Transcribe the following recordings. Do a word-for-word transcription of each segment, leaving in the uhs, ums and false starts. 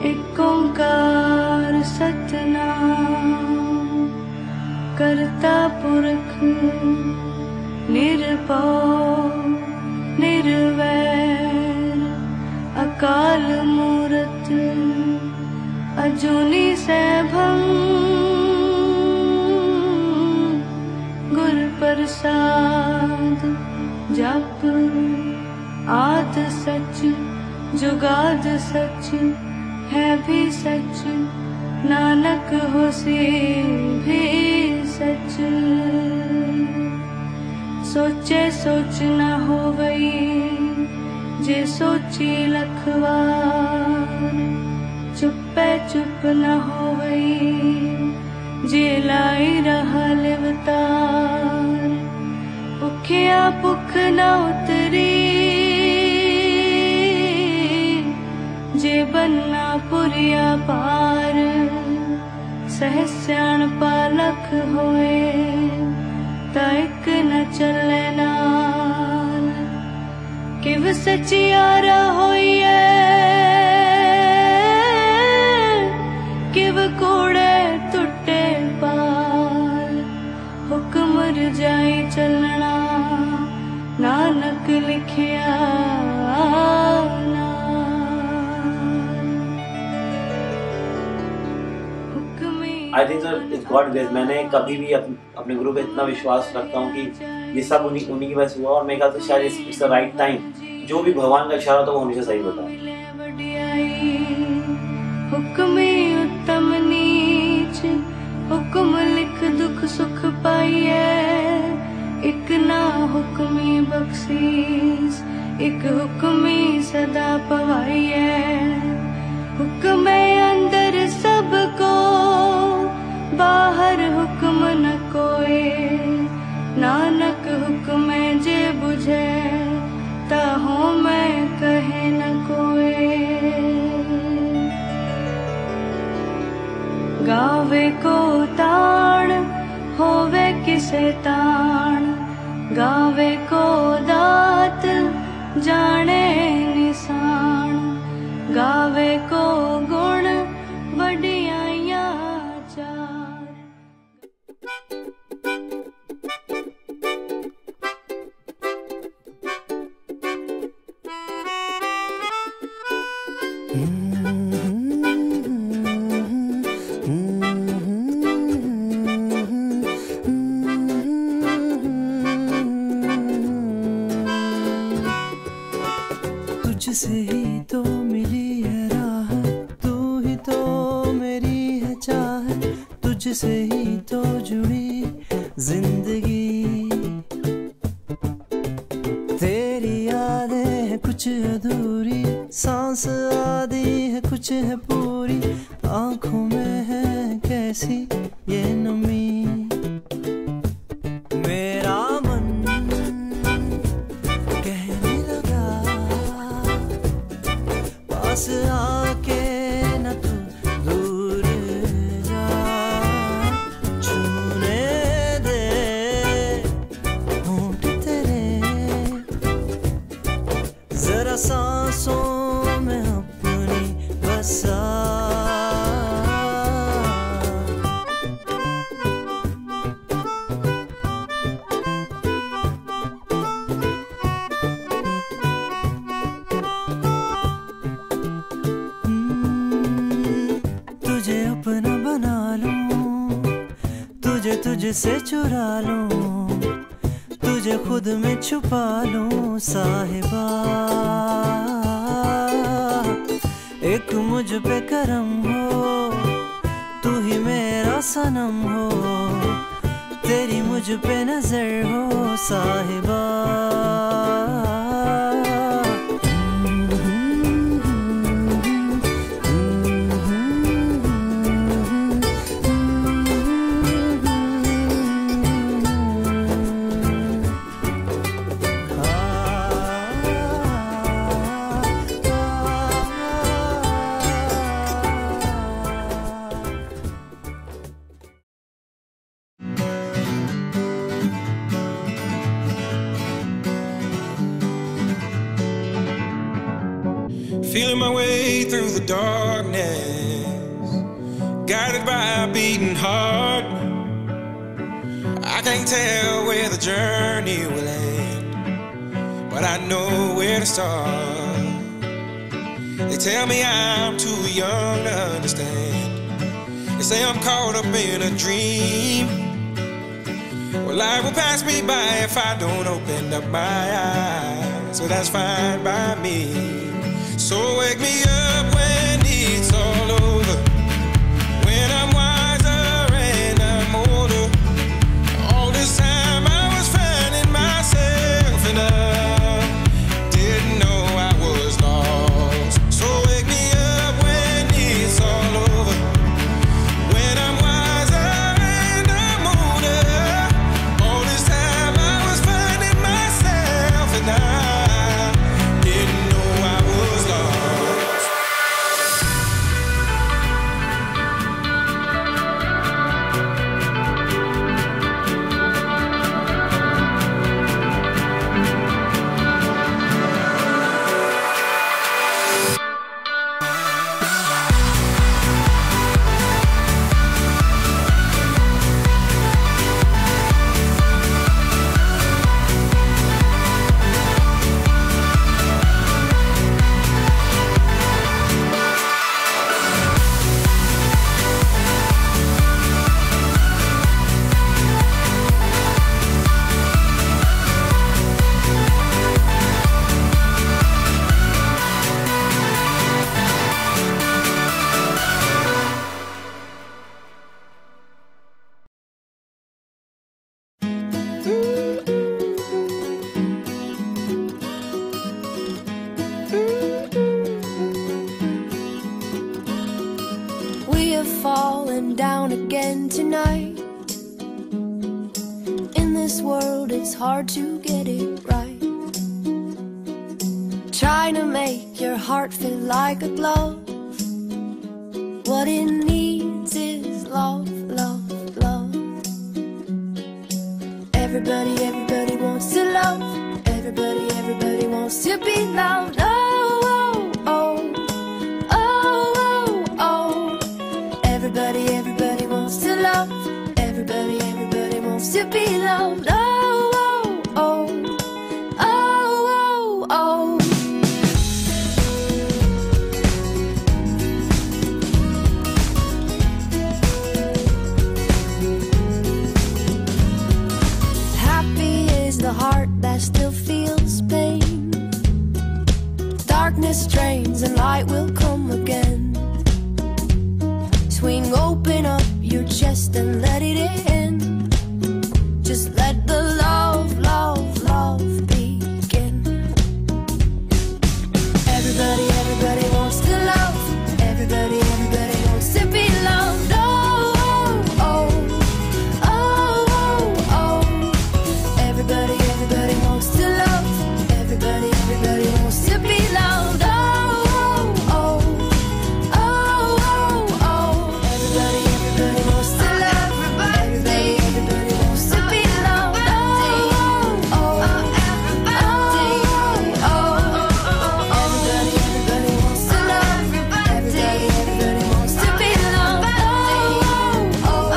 एक ओंकार सतनाम करता पुरख निरभव निर्वैर अकाल मूरत अजूनी सैभं गुर प्रसाद जप आद सच जुगाद सच है भी सच नानक होसी भी सच। सोचे सोच न होवई जे सोची लखवार चुपे चुप न होवई जे लाई रहा लिवतार। भुखिया भुख न उतरी जे बन्ना पुरिया पार सहस्याण पालख होए ताइक न चले नाल। किव सचियारा होइए किव कूड़े टुटे पाल हुक्म रजाई चलना नानक लिखिया। I think sir it's God grace. मैंने कभी भी अपने, अपने गुरु पे इतना विश्वास रखता हूँ कि ये सब उन्हीं उन्हीं की वजह से हुआ और मेरे ख्याल से शायद इट्स द राइट टाइम। जो भी भगवान का इशारा था वो हमेशा सही बताया। हुक्म उत्तम नीच हुक्म लिख दुख सुख पाइए एक ना हुक्मी बख्शीस एक हुक्मी सदा पवाइए। हुक्म अंदर सबको बाहर हुक्म न कोई नानक हुक्म जे बुझे ताहो मैं कहे न कोई। गावे को ताण होवे किसे ताण गावे को दात जाने निशान गावे को गुण वडियाया चार। तुझसे ही तो मिली है राह तू ही तो मेरी है चाह तुझसे ही तो जुड़ी जिंदगी। तेरी यादें हैं कुछ अधूरी सांस आदि है कुछ है पूरी आंखों में है कैसी ये नमी। मेरा मन कहने लगा पास आके न तू दूर जा छूने दे होंठ तेरे जरा सांसों में अपनी बसा। तुझे अपना बना लूं तुझे तुझसे चुरा लूं तुझे खुद में छुपा लूं साहिबा। एक मुझ पे करम हो तू ही मेरा सनम हो तेरी मुझ पे नजर हो साहिबा। feeling my way through the darkness, guided by a beating heart. I can't tell where the journey will end, but I know where to start. They tell me I'm too young to understand. They say I'm caught up in a dream. Well, life will pass me by if I don't open up my eyes. So that's fine by me. So wake me up when it's all over, when I'm wiser and I'm older. All this time I was finding myself and I didn't know I was lost. So wake me up when it's all over, when I'm wiser and I'm older. All this time I was finding myself and I didn't know I was lost. We have fallen down again tonight. In this world it's hard to get it right. Trying to make your heart feel like a glove. What it needs is love, love, love. Everybody, everybody wants to love. Everybody, everybody wants to be loved. Oh, oh, oh, oh, oh. Everybody, everybody wants to love. Everybody, everybody wants to be loved. Oh, oh, oh, oh, oh, oh. Happy is the heart that still feels pain. Darkness drains and light will come again. Swing open up your chest and let it in. Just let the love, love, love begin. Everybody, everybody wants to love. Everybody, everybody wants to be loved. Oh, oh, oh, oh, oh. Everybody, everybody wants to love. Everybody, everybody wants to be loved. Oh, oh, oh, oh, oh. Everybody, everybody wants to love. Everybody, everybody wants to be loved. Oh, oh, oh, oh, oh. Everybody, everybody wants to love. Everybody, everybody wants to be loved. Oh, oh, oh,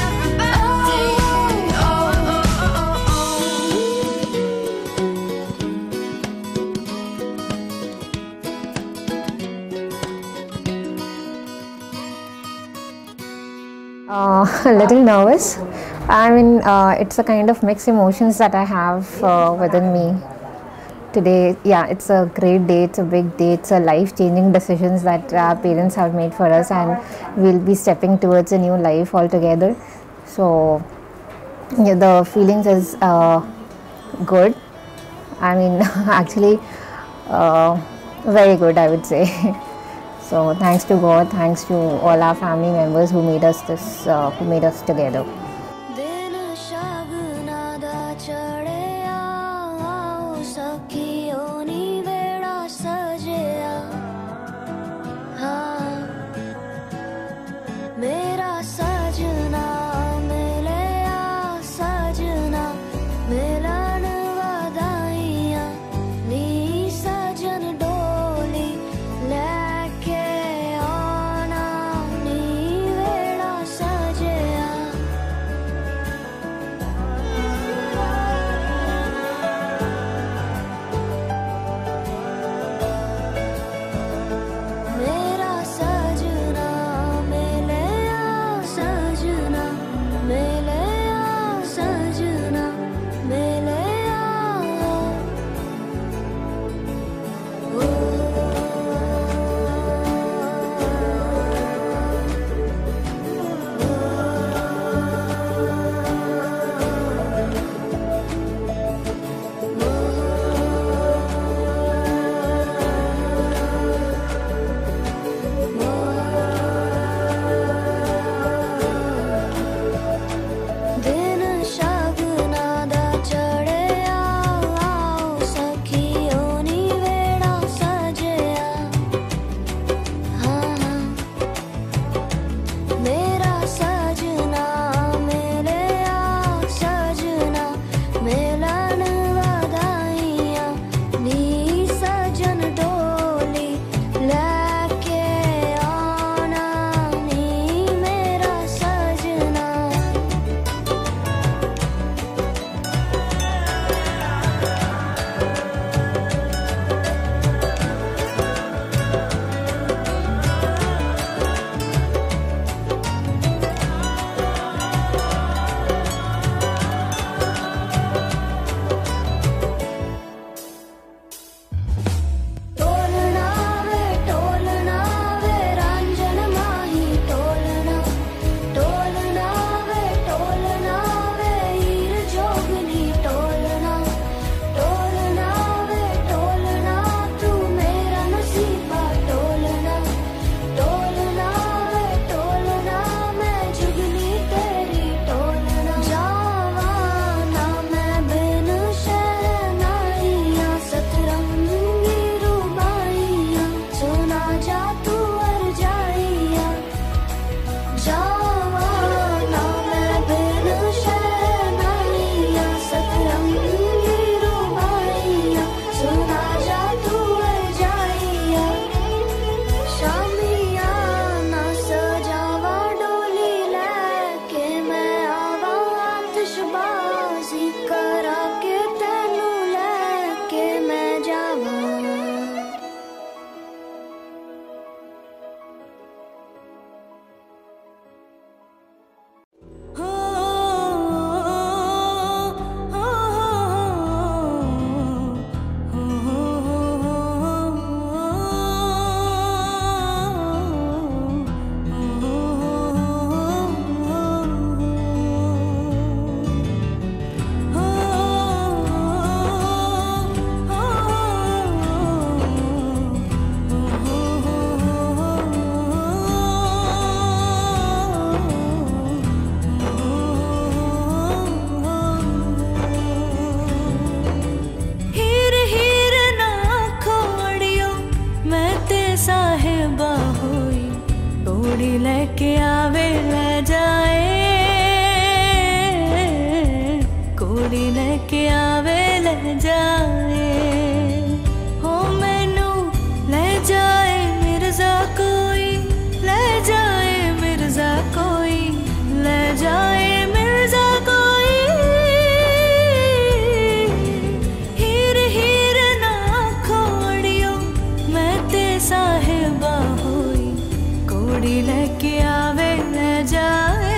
Uh, a little nervous. I mean, uh, it's a kind of mixed emotions that I have uh, within me today. Yeah, it's a great day. It's a big day. It's a life-changing decisions that our parents have made for us, and we'll be stepping towards a new life altogether. So, yeah, the feelings is uh, good. I mean, actually, uh, very good, I would say. So thanks to God, thanks to all our family members who made us this, uh, who made us together. दिन शगना दा चढ़िया सखियों नी वेड़ा सजिया हाँ मेरा सजना मिलिया सजना मिलन वधाइयां नी सजन डोली ले लेके आवे ले जाए, कुड़ी लेके आवे ले जाए, हो मैनू ले जाए मिर्जा कोई, ले जाए मिर्जा कोई, ले जाए मिर्जा कोई, हीर हीर ना खोड़ियो मैं ते साहिबा होई, कुड़ी लेके आवे ले जाए।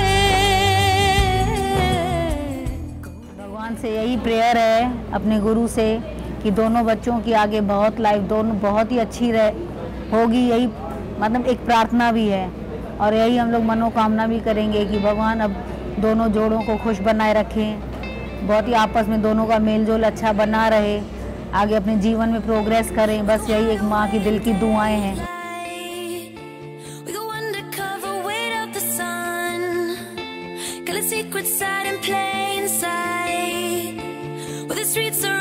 भगवान से यही प्रेयर है अपने गुरु से कि दोनों बच्चों की आगे बहुत लाइफ दोनों बहुत ही अच्छी रहे होगी, यही मतलब एक प्रार्थना भी है और यही हम लोग मनोकामना भी करेंगे कि भगवान अब दोनों जोड़ों को खुश बनाए रखें, बहुत ही आपस में दोनों का मेल जोल अच्छा बना रहे, आगे अपने जीवन में प्रोग्रेस करें, बस यही एक माँ की दिल की दुआएं हैं। We go undercover, wait out the sun. Got a secret side in plain sight, where the streets are